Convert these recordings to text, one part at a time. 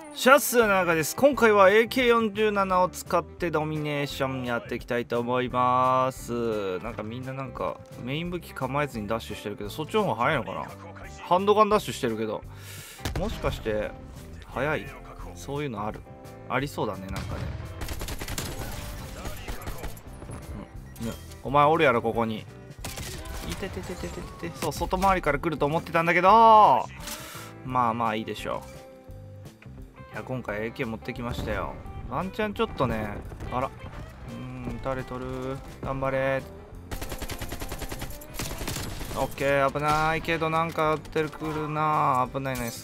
シャスの中です。今回は AK47 を使ってドミネーションやっていきたいと思います。なんかみんなメイン武器構えずにダッシュしてるけど、そっちの方が早いのかな。ハンドガンダッシュしてるけど、もしかして早い？そういうのありそうだね。なんかね、お前おるやろここに。いててててててて。そう、外回りから来ると思ってたんだけど、まあいいでしょう。いや、今回 AK 持ってきましたよ。ワンチャンちょっとね、撃たれとる。頑張れ。オッケー、危ないけどなんか撃ってくるな。危ないナイス。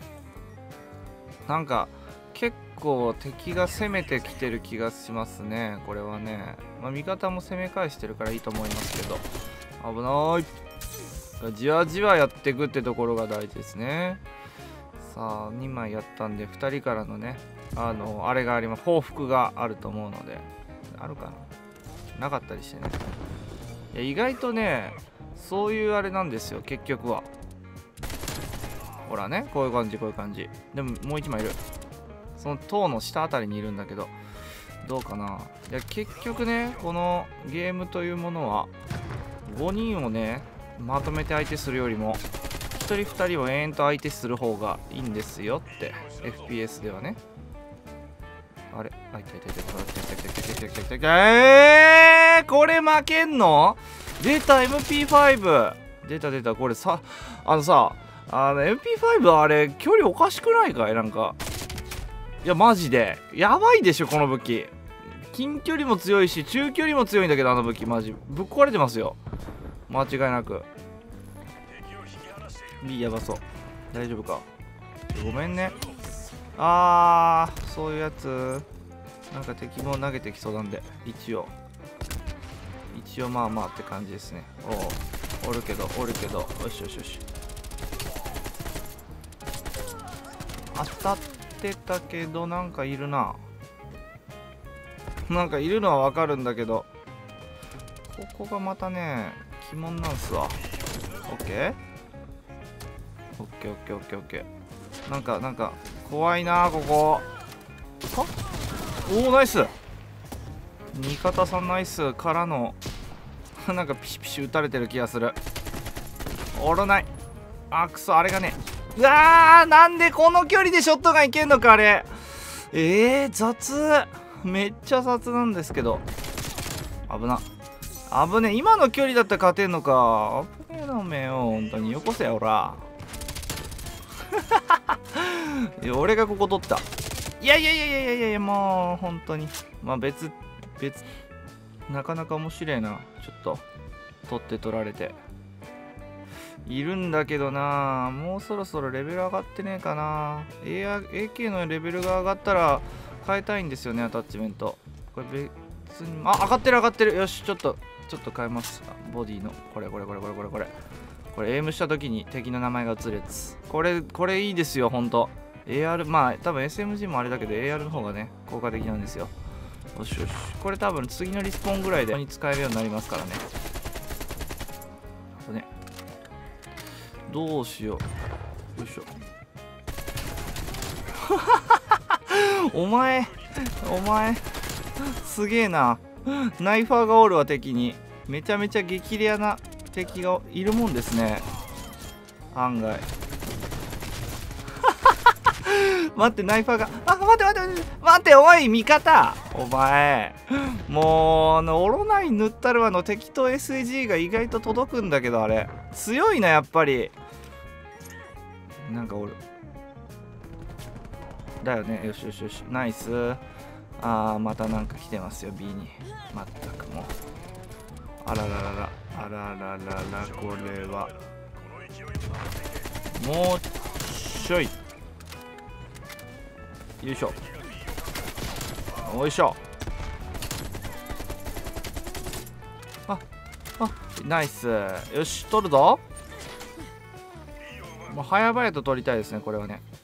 なんか結構敵が攻めてきてる気がしますね。これはね、味方も攻め返してるからいいと思いますけど、危ない。じわじわやっていくってところが大事ですね。さあ2枚やったんで、2人からのね、あれがあります。報復があると思うので、あるかな、なかったりしてね。いや、意外とね、そういうあれなんですよ、結局は。ほらね、こういう感じ、こういう感じ。でももう1枚いる。その塔の下あたりにいるんだけど、どうかな。いや、結局ね、このゲームというものは、5人をね、まとめて相手するよりも、1人2人を延々と相手する方がいいんですよって。 FPS ではね。あれ、あ、いたいたいたいたいたいたいたいたいた。これ負けんの？出た MP5。出た。これさ、MP5 あれ距離おかしくないかい？なんか、いやマジでやばいでしょこの武器。近距離も強いし中距離も強いんだけど、あの武器マジぶっ壊れてますよ、間違いなく。B やばそう。大丈夫か？ごめんね。そういうやつなんか敵も投げてきそうなんで、一応まあって感じですね。おるけど、よしよしよし。当たってたけど、なんかいるな。なんかいるのはわかるんだけど、ここがまたね鬼門なんすわ。オッケーオッケー。なんか怖いなここ。おお、ナイス。味方さんナイスからのなんかピシピシ撃たれてる気がする。おろない。くそ、あれがね。うわー、なんでこの距離でショットガンいけんのかあれ。雑。めっちゃ雑なんですけど。危ね。今の距離だったら勝てんのか。危ねえなおめえよ、本当によこせよ、おら。いや、俺がここ取った。いや、もう本当に別なかなか面白いな。ちょっと取られているんだけどな。もうそろそろレベル上がってねえかな。AK のレベルが上がったら変えたいんですよね、アタッチメント。これ別に上がってる。よし、ちょっと変えます。ボディのこれエイムした時に敵の名前が映るやつ。これいいですよ、ほんと。AR、多分 SMG もあれだけど AR の方がね効果的なんですよ。よし。これ多分次のリスポーンぐらいで使えるようになりますからね。どうしよう。よいしょ。お前すげえな。ナイファーがおるわ。敵にめちゃめちゃ激レアな敵がいるもんですね、案外。待って、ナイファーが待って、おい味方、お前もうオロナイン塗ったるわの敵と SAG が意外と届くんだけど、あれ強いなやっぱり。なんかおるだよね。よしナイス。またなんか来てますよ B に。まったくもう、あらら、これはもうちょい。よいしょ。ナイス。よし、取るぞ。もう早々と取りたいですね、これはね。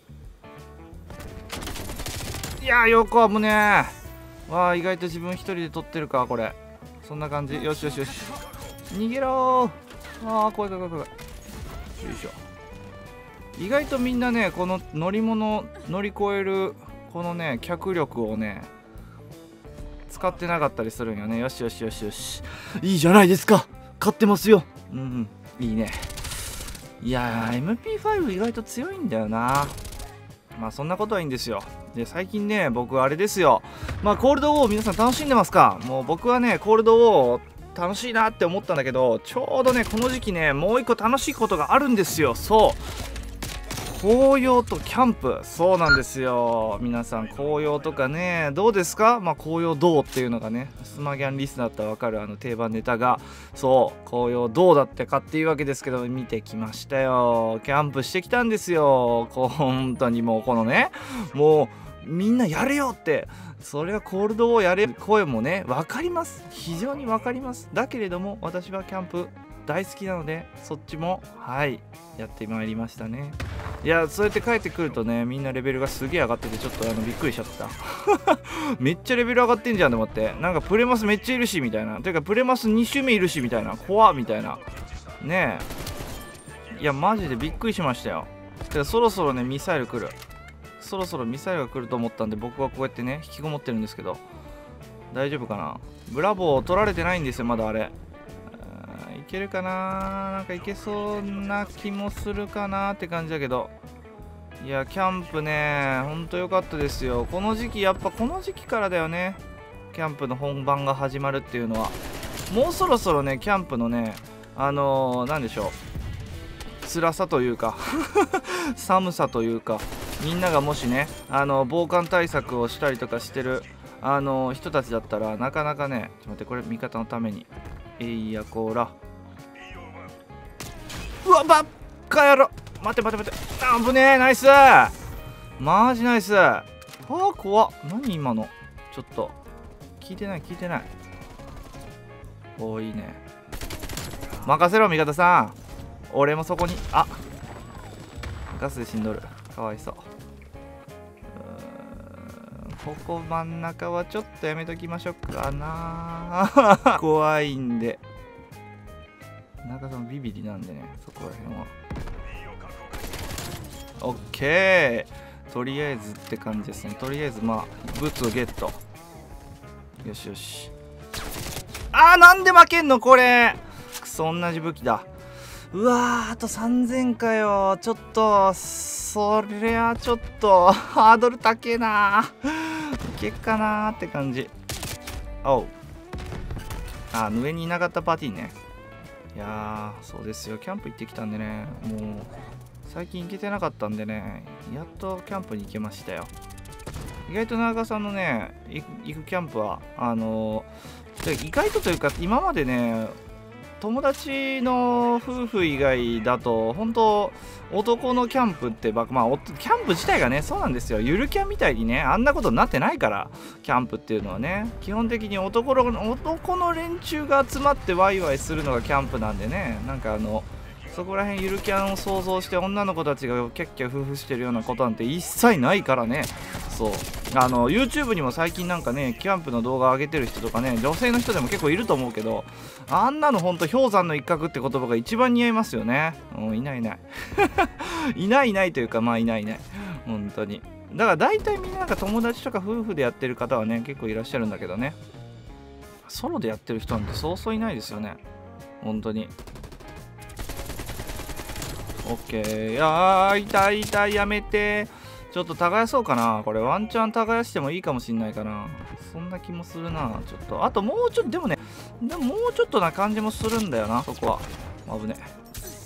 いやー、よく危ねえ。意外と自分一人で取ってるか、これ。そんな感じ。よし。逃げろー。怖い。よいしょ。 意外とみんなねこの乗り物乗り越えるこのね脚力をね使ってなかったりするんよね。よしよしよしよし、いいじゃないですか、勝ってますよ。うんいいね。いやー MP5 意外と強いんだよな。まあそんなことはいいんですよ。で最近ね僕あれですよ、まあコールドウォー皆さん楽しんでますか？もう僕はねコールドウォー楽しいなって思ったんだけど、ちょうどねこの時期ねもう一個楽しいことがあるんですよ。そう紅葉とキャンプ。そうなんですよ。皆さん紅葉とかねどうですか？まあ紅葉どうっていうのがねスマギャンリスナーだったら分かる定番ネタが、そう紅葉どうだってかっていうわけですけど、見てきましたよ。キャンプしてきたんですよ。本当にもうこのねもうみんなやれよって、それはコールドをやれる声もね分かります、非常に分かります。だけれども私はキャンプ大好きなのでそっちもはいやってまいりましたね。いやそうやって帰ってくるとねみんなレベルがすげえ上がっててちょっとびっくりしちゃっためっちゃレベル上がってんじゃんと思って、なんかプレマスめっちゃいるしみたいな、ていうかプレマス2周目いるしみたいな、怖っみたいなねえ。いやマジでびっくりしましたよ。てかそろそろねミサイル来る、そろそろミサイルが来ると思ったんで僕はこうやってね引きこもってるんですけど、大丈夫かな。ブラボー取られてないんですよまだ。あれいけるかな、なんかいけそうな気もするかなって感じだけど、いやキャンプねほんと良かったですよ。この時期やっぱこの時期からだよね、キャンプの本番が始まるっていうのは。もうそろそろねキャンプのねなんでしょう、辛さというか寒さというか、みんながもしね防寒対策をしたりとかしてる人たちだったらなかなかね、ちょっと待ってこれ味方のためにやこら、うわばっかやろ、待て待て待て、あぶねえ、ナイスマジナイス。あー怖っ、何今のちょっと聞いてない聞いてない。おーいいね、任せろ味方さん、俺もそこに、あガスで死んどる、かわいそう。ここ真ん中はちょっとやめときましょうかな怖いんで。中さんビビリなんでねそこら辺はオッケー、とりあえずって感じですね。とりあえずまあブツをゲット、よしよし。あーなんで負けんのこれ、くそ同じ武器だ。うわーあと3000かよ、ちょっとそりゃちょっとハードル高えないけっかなーって感じ。おう上にいなかったパーティーね。いやーそうですよ、キャンプ行ってきたんでね、もう最近行けてなかったんでね、やっとキャンプに行けましたよ。意外と長さんのね行くキャンプは意外とというか今までね友達の夫婦以外だと本当男のキャンプってまあキャンプ自体がねそうなんですよ、ゆるキャンみたいにねあんなことになってないから、キャンプっていうのはね基本的に男の連中が集まってワイワイするのがキャンプなんでね、なんかそこら辺ゆるキャンを想像して女の子たちがキャッキャ夫婦してるようなことなんて一切ないからね。そうYouTube にも最近なんかねキャンプの動画上げてる人とかね女性の人でも結構いると思うけど、あんなのほんと氷山の一角って言葉が一番似合いますよね。いないいないいないいないというかまあいないいない本当に。だから大体みんななんか友達とか夫婦でやってる方はね結構いらっしゃるんだけどね、ソロでやってる人なんてそうそういないですよね本当に。オッケー、いやー痛い痛い、やめて、ちょっと耕そうかな、これワンチャン耕してもいいかもしんないかな、そんな気もするな。ちょっとあともうちょっとでももうちょっとな感じもするんだよなそこは。危ねえ。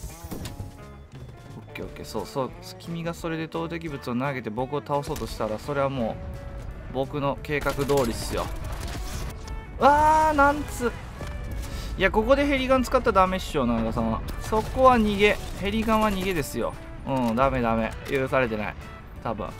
オッケーオッケー、そうそう、君がそれで投擲物を投げて僕を倒そうとしたらそれはもう僕の計画通りっすよ。なんつ、いやここでヘリガン使ったらダメっしょ長さんは。そこは逃げ、ヘリガンは逃げですよ。ダメダメ、許されてない。多分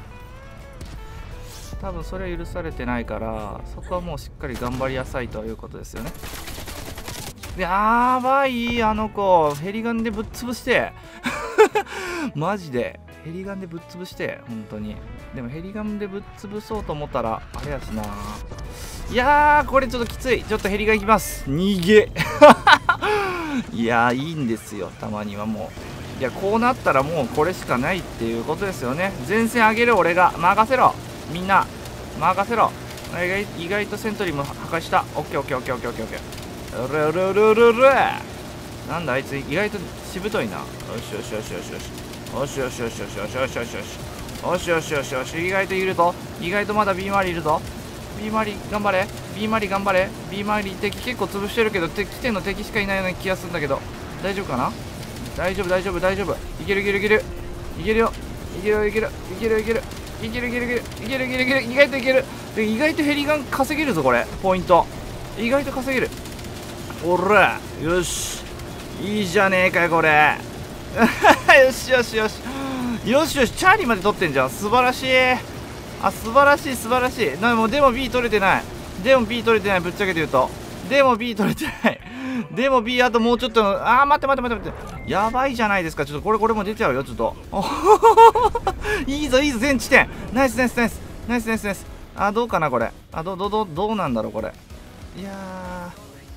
それは許されてないから、そこはもうしっかり頑張りなさいということですよね。やばい、あの子ヘリガンでぶっ潰してマジでヘリガンでぶっ潰して、本当に。でもヘリガンでぶっ潰そうと思ったらあれやしな。いやーこれちょっときつい。ちょっとヘリガンいきます。逃げいやーいいんですよ、たまにはもう。 いや、こうなったらもうこれしかないっていうことですよね。前線上げる俺が任せろ、みんな任せろ。意外とセントリーも破壊した。オッケーオッケーオッケーオッケーオッケーオッケー。うるうるうるうるうる。なんだあいつ意外としぶといな。よしよしよしよしよしよしよしよしよしよしよしよしよしよしよしよし。意外といるぞ。意外とまだ B 周りいるぞ。 B 周り頑張れ。 B 周り頑張れ。 B 周り敵結構潰してるけど敵点の敵しかいないような気がするんだけど、大丈夫かな。大丈夫大丈夫大丈夫。いけるいけるいけるいけるよ。いけるいけるいけるいけるいけるいけるいけるいけるいけるいける。意外といける。で意外とヘリガン稼げるぞこれ。ポイント意外と稼げる。おらよし、いいじゃねえかよこれよしよしよしよしよし。チャーリーまで取ってんじゃん。素晴らしい。あ、素晴らしい素晴らしい。でも B 取れてない。でも B 取れてない。ぶっちゃけて言うとでも B 取れてないでも B あともうちょっと。待って待って待って待って。やばいじゃないですか。ちょっとこれも出ちゃうよちょっといいぞいいぞ。全地点ナイスナイスナイスナイスナイスナイス。どうかなこれ。どうなんだろうこれ。いや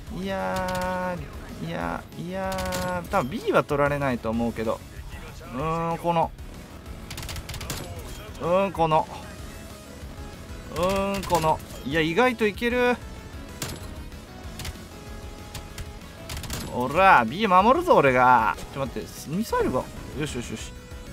多分 B は取られないと思うけど、このいや意外といける。おら B 守るぞ俺が。ちょっと待って、ミサイルがよしよしよし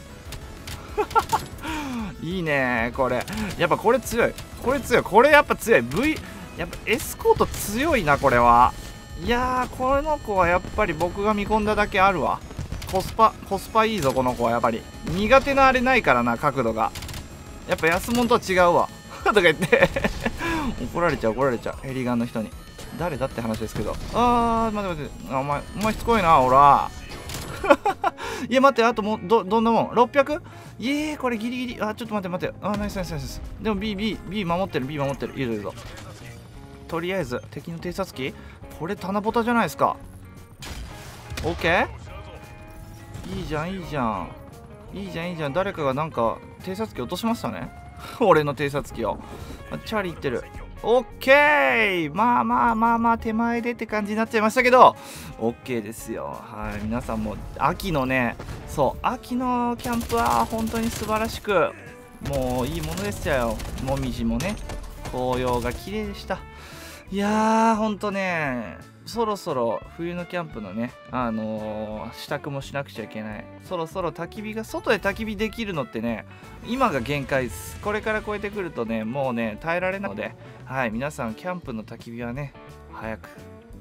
いいねこれ。やっぱこれ強い。これ強い。これやっぱ強い。やっぱエスコート強いなこれは。いやーこの子はやっぱり僕が見込んだだけあるわ。コスパいいぞこの子は。やっぱり苦手なあれないからな、角度が。やっぱ安物とは違うわとか言って怒られちゃうヘリガンの人に。誰だって話ですけど。待って待って。お前しつこいなほらいや待って、あともうどんなもん 600？ これギリギリ。ちょっと待って待って。ナイスナイスナイス。でも B 守ってる。いいぞ。とりあえず敵の偵察機、これ棚ぼたじゃないですか。 OK？ いいじゃんいいじゃんいいじゃんいいじゃん。誰かがなんか偵察機落としましたね俺の偵察機を。チャーリー行ってる。オッケー。まあ手前でって感じになっちゃいましたけど OK ですよ。はい、皆さんも秋のね、秋のキャンプは本当に素晴らしく、もういいものでしたよ。もみじもね、紅葉が綺麗でした。いやーほんとね、そろそろ冬のキャンプのね支度もしなくちゃいけない。そろそろ外で焚き火できるのってね、今が限界です。これから超えてくるとね、もうね耐えられないので、はい、皆さんキャンプの焚き火はね早く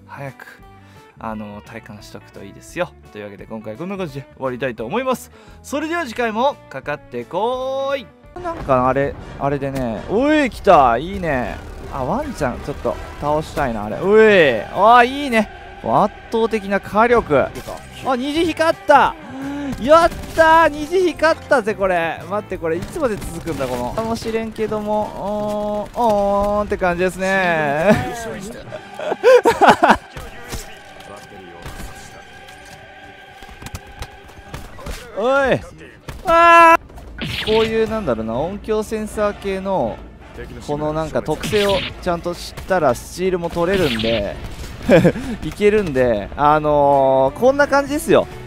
体感しとくといいですよ。というわけで今回こんな感じで終わりたいと思います。それでは次回もかかってこーい。なんかあれでね、おい来た。いいね。ワンちゃんちょっと倒したいなあれ。いいね。圧倒的な火力。虹光った。やったー、虹光ったぜこれ。待って、これいつまで続くんだこの。かもしれんけども、おーんって感じですねおい、こういうなんだろうな、音響センサー系のこのなんか特性をちゃんと知ったらスチールも取れるんでいけるんで、こんな感じですよ。